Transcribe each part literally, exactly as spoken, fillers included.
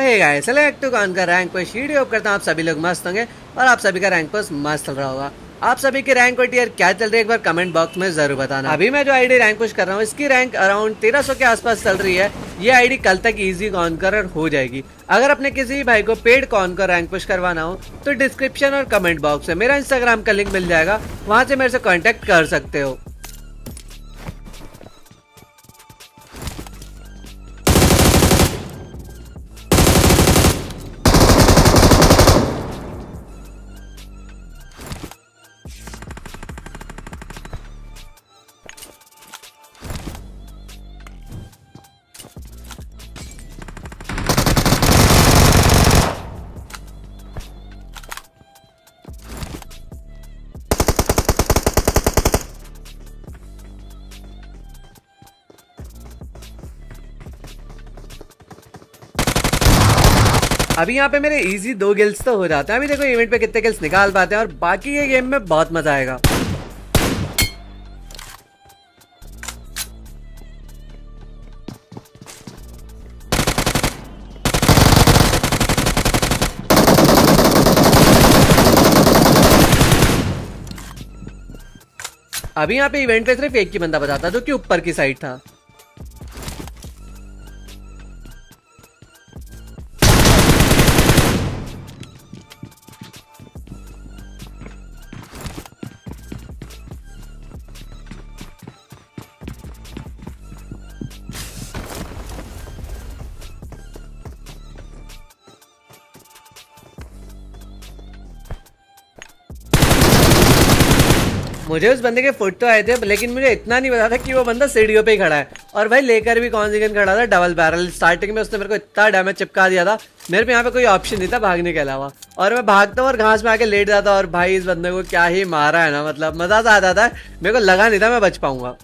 Hey guys, select to कौन का rank push video करता हूं। आप सभी लोग मस्त होंगे और आप सभी का रैंक पुश मस्त चल रहा होगा। आप सभी की रैंक और टियर क्या चल रही है एक बार कमेंट बॉक्स में जरूर बताना। अभी मैं जो आईडी रैंक पुश कर रहा हूँ इसकी रैंक अराउंड तेरह सौ के आसपास चल रही है। ये आईडी कल तक इजी कॉन्करर हो जाएगी। अगर अपने किसी भाई को पेड कॉन्कर रैंक पुश करवाना हो तो डिस्क्रिप्शन और कमेंट बॉक्स में मेरा इंस्टाग्राम का लिंक मिल जाएगा, वहां से मेरे से कॉन्टेक्ट कर सकते हो। अभी यहाँ पे मेरे इजी दो गिल्स तो हो जाते हैं। अभी देखो इवेंट पे कितने गिल्स निकाल पाते हैं और बाकी ये गेम में बहुत मजा आएगा। अभी यहाँ पे इवेंट पे सिर्फ एक ही बंदा बचाता जो कि ऊपर की साइड था। मुझे उस बंदे के फुट तो आए थे, लेकिन मुझे इतना नहीं पता था कि वो बंदा सीढ़ियों पे ही खड़ा है। और भाई लेकर भी कौन सी गन खड़ा था, डबल बैरल। स्टार्टिंग में उसने मेरे को इतना डैमेज चिपका दिया था, मेरे पे यहाँ पे कोई ऑप्शन नहीं था भागने के अलावा। और मैं भागता हूँ और घास में आके लेट जाता। और भाई इस बंदे को क्या ही मारा है ना, मतलब मजा तो आता था। मेरे को लगा नहीं था मैं बच पाऊंगा।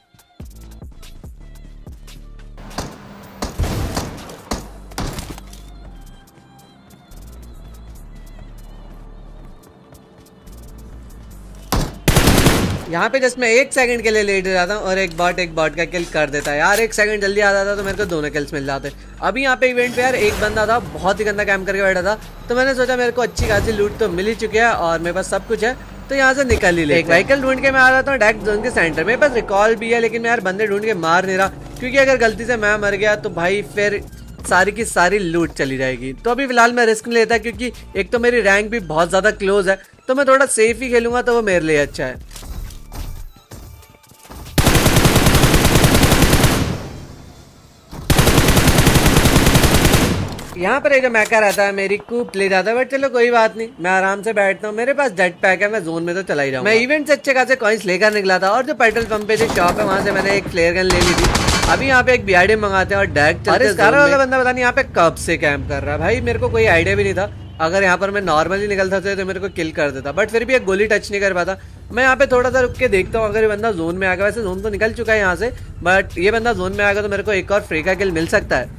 यहाँ पे जस्ट मैं एक सेकंड के लिए लेट जाता हूँ और एक बॉट एक बॉट का किल कर देता है। यार एक सेकंड जल्दी आ जाता तो मेरे को दोनों किल्स मिल जाते। अभी यहाँ पे इवेंट पे यार एक बंदा था, बहुत ही गंदा कैंप करके बैठा था। तो मैंने सोचा मेरे को अच्छी खासी लूट तो मिल ही चुकी है और मेरे पास सब कुछ है, तो यहाँ से निकल ही ले। एक व्हीकल ढूंढ के मैं आ जाता हूँ डायरेक्ट जोन के सेंटर। मेरे पास रिकॉल भी है, लेकिन मैं यार बंदे ढूंढ के मार नहीं रहा, क्योंकि अगर गलती से मैं मर गया तो भाई फिर सारी की सारी लूट चली जाएगी। तो अभी फिलहाल मैं रिस्क नहीं लेता, क्योंकि एक तो मेरी रैंक भी बहुत ज्यादा क्लोज है, तो मैं थोड़ा सेफ ही खेलूंगा, तो वो मेरे लिए अच्छा है। यहाँ पर एक जो मैका रहता है मेरी कूप ले जाता है, बट चलो कोई बात नहीं, मैं आराम से बैठता हूँ। मेरे पास जेट पैक है, मैं जोन में तो चला ही जाऊँ। मैं इवेंट से अच्छे खासे कॉइंस लेकर निकला था और जो पेट्रोल पंप पे जो शॉप है वहां से मैंने एक फ्लेयर गन ले ली थी। अभी यहाँ पे एक बीआरडी मंगाते हैं और डायरेक्ट चलते हैं। कार वाला बंदा पता नहीं यहाँ पे कब से कैंप कर रहा है। भाई मेरे को कोई आइडिया भी नहीं था। अगर यहाँ पर मैं नॉर्मली निकलता था तो मेरे को किल कर देता, बट फिर भी एक गोली टच नहीं कर पाता। मैं यहाँ पे थोड़ा सा रुक के देखता हूँ, अगर ये बंदा जोन में आ गया। वैसे जोन तो निकल चुका है यहाँ से, बट ये बंदा जोन में आ गया तो मेरे को एक और फ्री का किल मिल सकता है।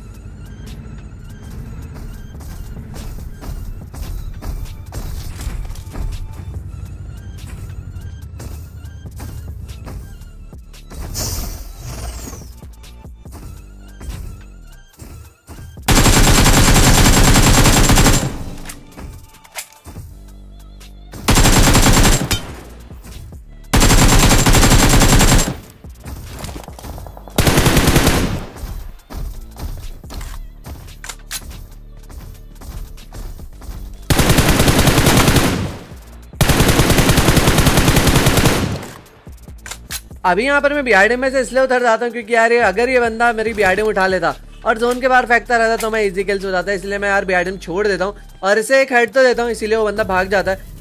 अभी यहाँ पर मैं बीआरडी में से इसलिए उतर जाता हूँ क्योंकि यार ये अगर ये बंदा मेरी बीआरडी में उठा लेता और जोन के बाहर फेंकता रहता तो मैं इजी किल्स हो जाता है। इसलिए मैं यार बीआरडी में छोड़ देता हूँ और इसे एक हेड तो देता हूँ, इसीलिए वो बंदा भाग जाता है।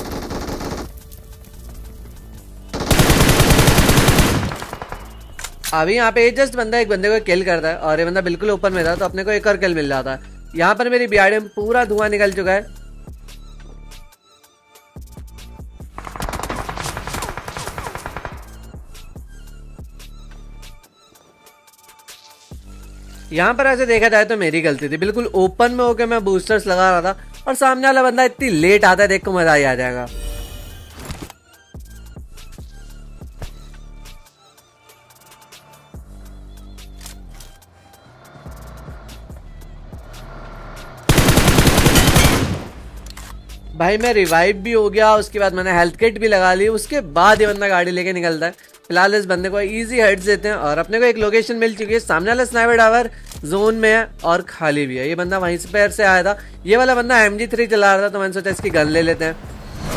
अभी यहाँ पे जस्ट बंदा एक बंदे को किल करता है और ये बंदा बिल्कुल ओपन में था, तो अपने को एक और किल मिल जाता है। यहाँ पर मेरी बीआरडी में पूरा धुआं निकल चुका है। यहाँ पर ऐसे देखा जाए तो मेरी गलती थी, बिल्कुल ओपन में होकर मैं बूस्टर्स लगा रहा था और सामने वाला बंदा इतनी लेट आता है, देख को मजा ही आ जाएगा। भाई मैं रिवाइव भी हो गया, उसके बाद मैंने हेल्थ किट भी लगा ली, उसके बाद ये बंदा गाड़ी लेके निकलता है। फिलहाल इस बंदे को इजी हेड्स देते हैं और अपने को एक लोकेशन मिल चुकी है, सामने वाला स्नाइपर टावर जोन में है और खाली भी है। ये बंदा वहीं से पैर से आया था, ये वाला बंदा एम जी थ्री चला रहा था, तो मैंने सोचा इसकी गन ले लेते हैं।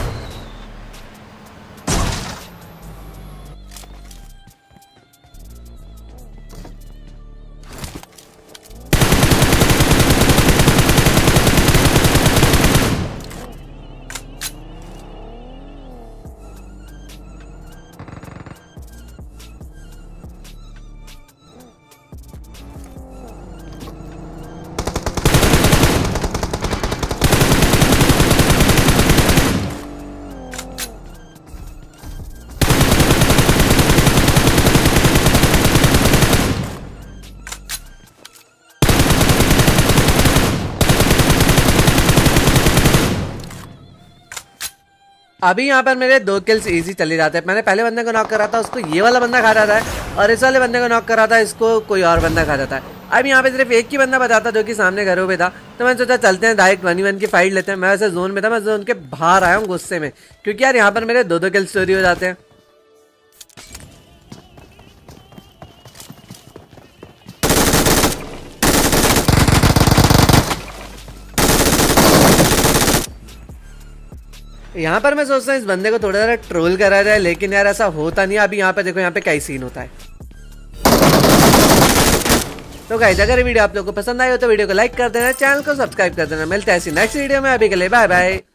अभी यहाँ पर मेरे दो किल्स इजी चले जाते हैं। मैंने पहले बंदे को नॉक करा था, उसको ये वाला बंदा खा जाता है, और इस वाले बंदे को नॉक करा था, इसको कोई और बंदा खा जाता है। अब यहाँ पे सिर्फ एक ही बंदा बचा था जो कि सामने घरों पे था, तो मैंने सोचा चलते हैं डायरेक्ट वन वन की फाइट लेते हैं। मैं वैसे जोन में था, मैं जोन के बाहर आया हूँ गुस्से में, क्योंकि यार यहाँ पर मेरे दो दो किल स्टोरी हो जाते हैं। यहाँ पर मैं सोचता हूँ इस बंदे को थोड़ा सा ट्रोल करा जाए, लेकिन यार ऐसा होता नहीं है। अभी यहाँ पे देखो, यहाँ पे कई सीन होता है। तो गाइस अगर वीडियो आप लोगों को पसंद आई हो तो वीडियो को लाइक कर देना, चैनल को सब्सक्राइब कर देना। मिलते हैं ऐसी नेक्स्ट वीडियो में, अभी के लिए बाय बाय।